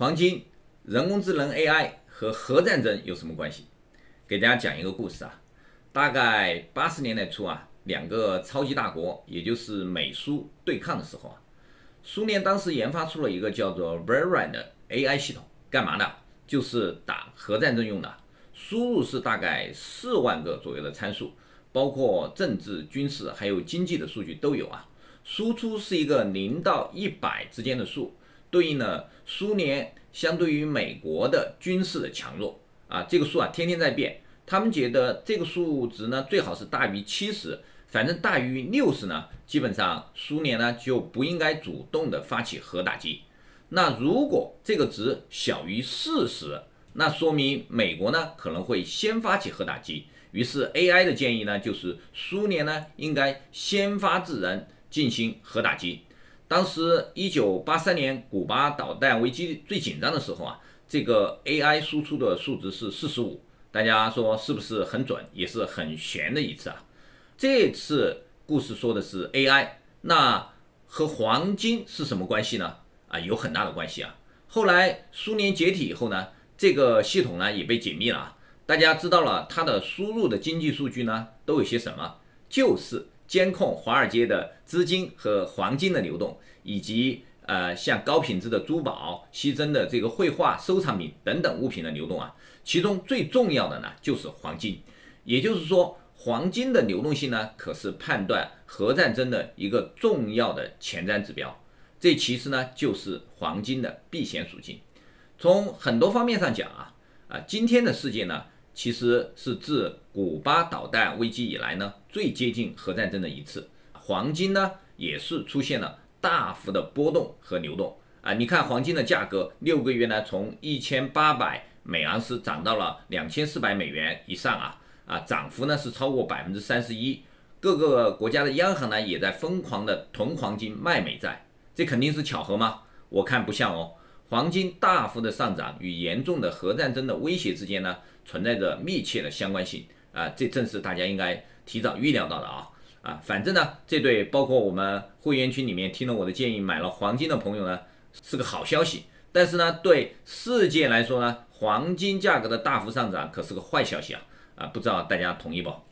黄金、人工智能 AI 和核战争有什么关系？给大家讲一个故事啊。大概80年代初啊，两个超级大国，也就是美苏对抗的时候啊，苏联当时研发出了一个叫做 Vera 的 AI 系统，干嘛的？就是打核战争用的。输入是大概4万个左右的参数，包括政治、军事还有经济的数据都有啊。输出是一个0到100之间的数，对应了苏联相对于美国的军事的强弱啊。这个数啊天天在变，他们觉得这个数值呢最好是大于70，反正大于60呢，基本上苏联呢就不应该主动的发起核打击。那如果这个值小于40，那说明美国呢可能会先发起核打击。于是 AI 的建议呢就是苏联呢应该先发制人进行核打击。当时1983年古巴导弹危机最紧张的时候啊，这个 AI 输出的数值是45，大家说是不是很准，也是很悬的一次啊。这次故事说的是 AI， 那和黄金是什么关系呢？有很大的关系啊。后来苏联解体以后呢，这个系统呢也被解密了啊。大家知道了它的输入的经济数据呢都有些什么？就是监控华尔街的资金和黄金的流动，以及像高品质的珠宝、稀珍的这个绘画、收藏品等等物品的流动啊。其中最重要的呢就是黄金，也就是说黄金的流动性呢可是判断核战争的一个重要的前瞻指标。这其实呢就是黄金的避险属性。从很多方面上讲今天的世界呢其实是自古巴导弹危机以来呢最接近核战争的一次。黄金呢也是出现了大幅的波动和流动你看黄金的价格6个月呢从1800每盎司涨到了2400美元以上涨幅呢是超过31%。各个国家的央行呢也在疯狂的囤黄金卖美债。这肯定是巧合吗？我看不像哦。黄金大幅的上涨与严重的核战争的威胁之间呢存在着密切的相关性这正是大家应该提早预料到的反正呢这对包括我们会员群里面听了我的建议买了黄金的朋友呢是个好消息。但是呢对世界来说呢，黄金价格的大幅上涨可是个坏消息不知道大家同意不？